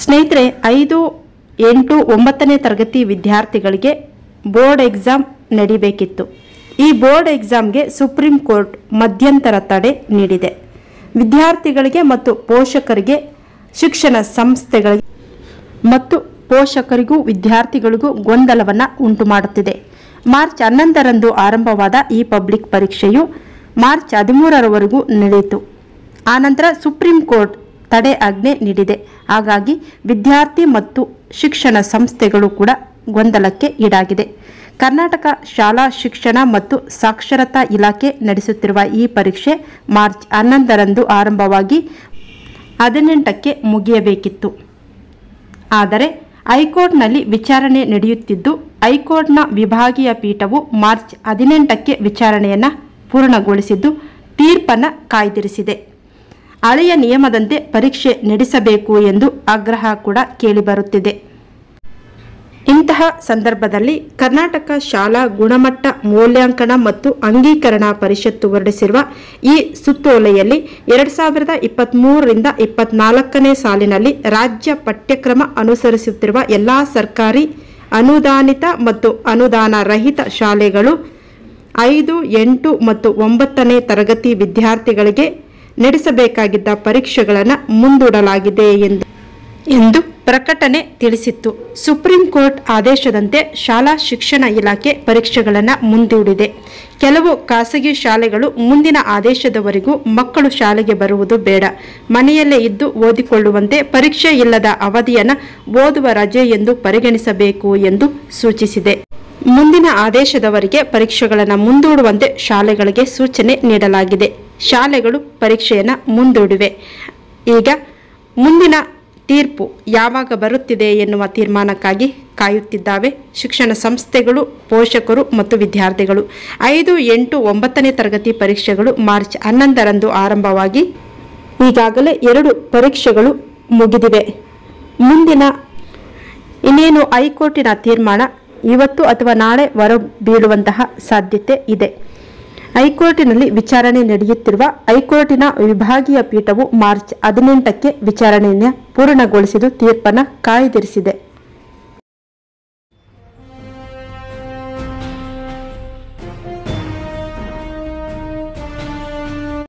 ಸ್ನೇಹಿತರೆ, 5, 8, 9ನೇ ತರಗತಿ ವಿದ್ಯಾರ್ಥಿಗಳಿಗೆ ಬೋರ್ಡ್ ಎಕ್ಸಾಮ್ ನಡೀಬೇಕಿತ್ತು. ಈ ಬೋರ್ಡ್ ಎಕ್ಸಾಮ್ಗೆ ಸುಪ್ರೀಂ ಕೋರ್ಟ್ ಮಧ್ಯಂತರ ತಡೆ ನೀಡಿದೆ. ವಿದ್ಯಾರ್ಥಿಗಳಿಗೆ ಮತ್ತು ಪೋಷಕರಿಗೆ, ಶಿಕ್ಷಣ ಸಂಸ್ಥೆಗಳಿಗೆ ಮತ್ತು ಪೋಷಕರಿಗೂ ವಿದ್ಯಾರ್ಥಿಗಳಿಗೂ ಗೊಂದಲವನ್ನು ಉಂಟು ಮಾಡುತ್ತಿದೆ. ಮಾರ್ಚ್ 11ರಂದು ಆರಂಭವಾದ ಈ ಪಬ್ಲಿಕ್ ಪರೀಕ್ಷೆಯು ಮಾರ್ಚ್ 13ರವರೆಗೂ ನಡೆಯಿತು. ಆನಂತರ ಸುಪ್ರೀಂ ಕೋರ್ಟ್ ತಡೆ ಆಜ್ಞೆ ನೀಡಿದೆ. ಹಾಗಾಗಿ ವಿದ್ಯಾರ್ಥಿ ಮತ್ತು ಶಿಕ್ಷಣ ಸಂಸ್ಥೆಗಳು ಕೂಡ ಗೊಂದಲಕ್ಕೆ ಈಡಾಗಿದೆ. ಕರ್ನಾಟಕ ಶಾಲಾ ಶಿಕ್ಷಣ ಮತ್ತು ಸಾಕ್ಷರತಾ ಇಲಾಖೆ ನಡೆಸುತ್ತಿರುವ ಈ ಪರೀಕ್ಷೆ ಮಾರ್ಚ್ 11ರಂದು ಆರಂಭವಾಗಿ 18ಕ್ಕೆ ಮುಗಿಯಬೇಕಿತ್ತು. ಆದರೆ ಹೈಕೋರ್ಟ್ನಲ್ಲಿ ವಿಚಾರಣೆ ನಡೆಯುತ್ತಿದ್ದು, ಹೈಕೋರ್ಟ್ನ ವಿಭಾಗೀಯ ಪೀಠವು ಮಾರ್ಚ್ 18ಕ್ಕೆ ವಿಚಾರಣೆಯನ್ನು ಪೂರ್ಣಗೊಳಿಸಿದ್ದು ತೀರ್ಪನ್ನು ಕಾಯ್ದಿರಿಸಿದೆ. ಹಳೆಯ ನಿಯಮದಂತೆ ಪರೀಕ್ಷೆ ನಡೆಸಬೇಕು ಎಂದು ಆಗ್ರಹ ಕೂಡ ಕೇಳಿಬರುತ್ತಿದೆ. ಇಂತಹ ಸಂದರ್ಭದಲ್ಲಿ ಕರ್ನಾಟಕ ಶಾಲಾ ಗುಣಮಟ್ಟ ಮೌಲ್ಯಾಂಕನ ಮತ್ತು ಅಂಗೀಕರಣ ಪರಿಷತ್ತು ಹೊರಡಿಸಿರುವ ಈ ಸುತ್ತೋಲೆಯಲ್ಲಿ 2023ರಿಂದ 24ನೇ ಸಾಲಿನಲ್ಲಿ ರಾಜ್ಯ ಪಠ್ಯಕ್ರಮ ಅನುಸರಿಸುತ್ತಿರುವ ಎಲ್ಲ ಸರ್ಕಾರಿ ಅನುದಾನಿತ ಮತ್ತು ಅನುದಾನ ರಹಿತ ಶಾಲೆಗಳು 5, 8 ಮತ್ತು 9ನೇ ತರಗತಿ ವಿದ್ಯಾರ್ಥಿಗಳಿಗೆ ನಡೆಸಬೇಕಾಗಿದ್ದ ಪರೀಕ್ಷೆಗಳನ್ನು ಮುಂದೂಡಲಾಗಿದೆ ಎಂದು ಪ್ರಕಟಣೆ ತಿಳಿಸಿತ್ತು. ಸುಪ್ರೀಂ ಕೋರ್ಟ್ ಆದೇಶದಂತೆ ಶಾಲಾ ಶಿಕ್ಷಣ ಇಲಾಖೆ ಪರೀಕ್ಷೆಗಳನ್ನು ಮುಂದೂಡಿದೆ. ಕೆಲವು ಖಾಸಗಿ ಶಾಲೆಗಳು ಮುಂದಿನ ಆದೇಶದವರೆಗೂ ಮಕ್ಕಳು ಶಾಲೆಗೆ ಬರುವುದು ಬೇಡ, ಮನೆಯಲ್ಲೇ ಇದ್ದು ಓದಿಕೊಳ್ಳುವಂತೆ, ಪರೀಕ್ಷೆ ಇಲ್ಲದ ಅವಧಿಯನ್ನು ಓದುವ ರಜೆ ಎಂದು ಪರಿಗಣಿಸಬೇಕು ಎಂದು ಸೂಚಿಸಿದೆ. ಮುಂದಿನ ಆದೇಶದವರೆಗೆ ಪರೀಕ್ಷೆಗಳನ್ನು ಮುಂದೂಡುವಂತೆ ಶಾಲೆಗಳಿಗೆ ಸೂಚನೆ ನೀಡಲಾಗಿದೆ. ಶಾಲೆಗಳು ಪರೀಕ್ಷೆಯನ್ನು ಮುಂದೂಡಿವೆ. ಈಗ ಮುಂದಿನ ತೀರ್ಪು ಯಾವಾಗ ಬರುತ್ತಿದೆ ಎನ್ನುವ ತೀರ್ಮಾನಕ್ಕಾಗಿ ಕಾಯುತ್ತಿದ್ದಾವೆ ಶಿಕ್ಷಣ ಸಂಸ್ಥೆಗಳು, ಪೋಷಕರು ಮತ್ತು ವಿದ್ಯಾರ್ಥಿಗಳು. 5, 8, 9ನೇ ತರಗತಿ ಪರೀಕ್ಷೆಗಳು ಮಾರ್ಚ್ 11ರಂದು ಆರಂಭವಾಗಿ ಈಗಾಗಲೇ 2 ಪರೀಕ್ಷೆಗಳು ಮುಗಿದಿವೆ. ಮುಂದಿನ ಇನ್ನೇನು ಹೈಕೋರ್ಟಿನ ತೀರ್ಮಾನ ಇವತ್ತು ಅಥವಾ ನಾಳೆ ಹೊರಬೀಳುವಂತಹ ಸಾಧ್ಯತೆ ಇದೆ. ಹೈಕೋರ್ಟಿನಲ್ಲಿ ವಿಚಾರಣೆ ನಡೆಯುತ್ತಿರುವ ಹೈಕೋರ್ಟಿನ ವಿಭಾಗೀಯ ಪೀಠವು ಮಾರ್ಚ್ 18ಕ್ಕೆ ವಿಚಾರಣೆಯನ್ನು ಪೂರ್ಣಗೊಳಿಸಿದ್ದು ತೀರ್ಪನ್ನು ಕಾಯ್ದಿರಿಸಿದೆ.